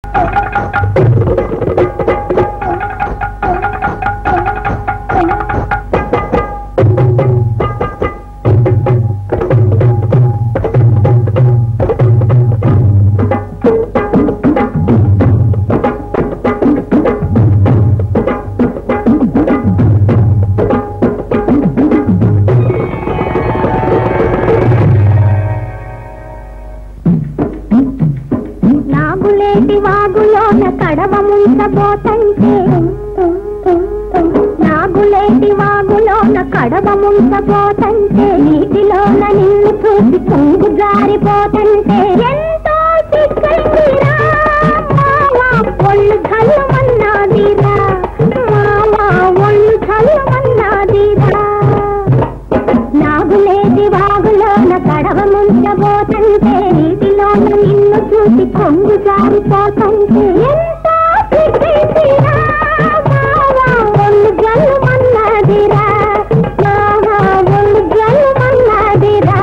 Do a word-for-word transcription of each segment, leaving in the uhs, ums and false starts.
నాగులేటి వాగులోన కడవ ముంచబోతంటే నీటిలోన నిన్ను చూసి పొంగు జారిపోతంటే ఎంతో సిగ్గైందిరా మావా ఒళ్ళు చల్లమన్నాదిరా మావా ఒళ్ళు చల్లమన్నాదిరా నాగులేటి వాగులోన కడవ ముంచబోతంటే నీటిలోన నిన్ను చూసి పొంగు జారిపోతంటే ఎంతో సిగ్గైందిరా మావా ఒళ్ళు జల్లమన్నాదిరా మావా ఒళ్ళు జల్లమన్నాదిరా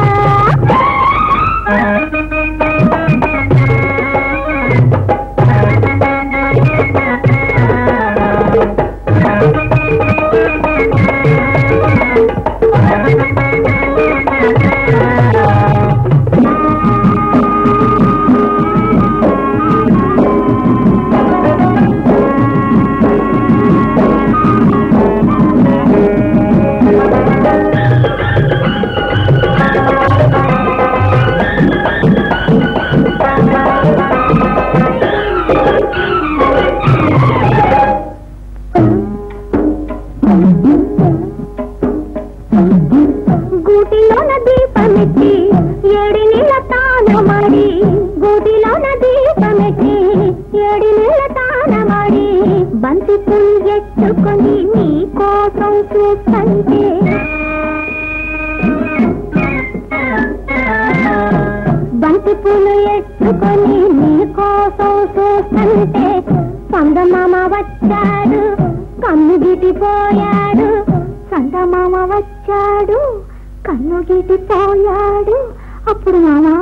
గూటిలోన దీపమెట్టి ఏడి నీళ్ళ తానమాడి గూటిలోన దీపమెట్టి ఏడి నీళ్ళ తానమాడి బంతి పూలు ఎత్తుకొని నీ కోసం చూస్తుంటే బంతి పూలు ఎత్తుకొని నీ కోసం చూస్తుంటే చందమామ వచ్చాడు కన్ను గిటిపోయాడు చందమామ వచ్చాడు కన్ను గిటిపోయాడు అప్పుడు మామా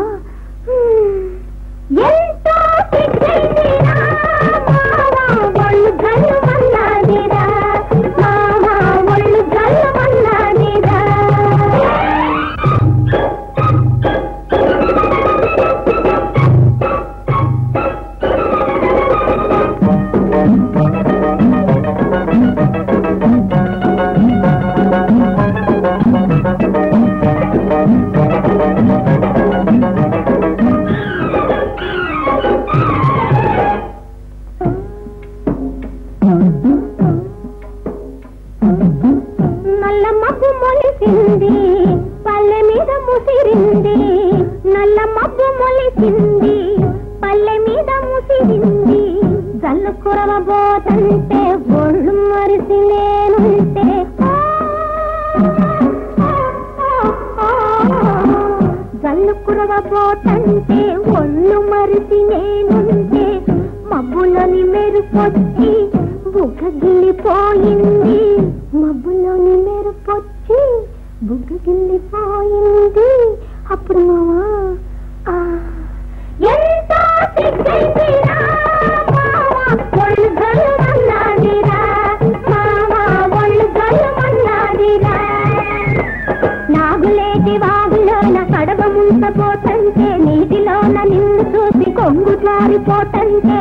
ఎంతో సిగ్గైందిరా మావా ఒళ్ళు జల్లమన్నాదిరా మావా ఒళ్ళు జల్లమన్నాదిరా నల్ల మబ్బు మొలిసింది పల్లె మీద ముసిరింది నల్ల మబ్బు మొలిసింది పల్లె మీద ముసిరింది జల్లు కురవబోతంటే ఒళ్ళు మరిసి నేనుంటే జల్లు కురవబోతంటే ఒళ్ళు మరిసి నేనుంటే మబ్బులోని మెరుపొచ్చి బుగ్గగిల్లిపోయింది మబ్బులోని మెరుపొచ్చి బుగ్గగిల్లిపోయింది అప్పుడు మావా ఎంతో సిగ్గైందిరా మావా ఒళ్ళు జల్లమన్నాదిరా మావా ఒళ్ళు జల్లమన్నాదిరా నాగులేటి వాగులోన కడవ ముంచబోతంటే నీటిలోన నిన్ను చూసి కొంగు జారిపోతంటే